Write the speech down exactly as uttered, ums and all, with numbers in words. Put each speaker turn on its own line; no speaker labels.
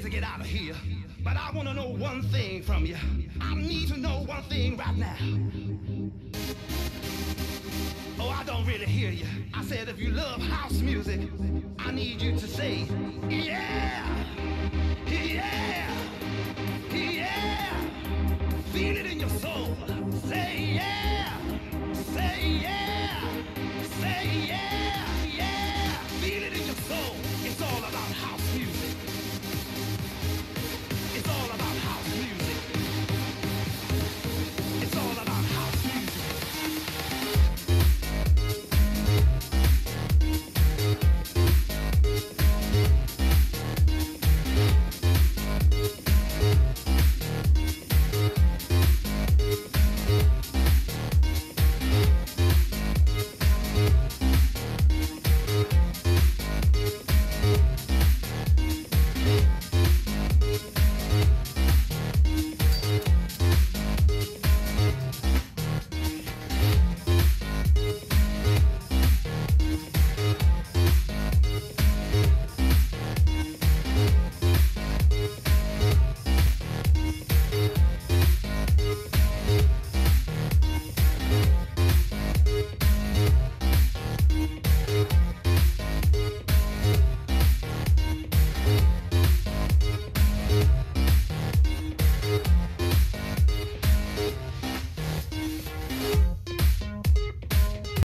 to get out of here, but I want to know one thing from you. I need to know one thing right now. Oh, I don't really hear you. I said if you love house music, I need you to say, yeah, yeah.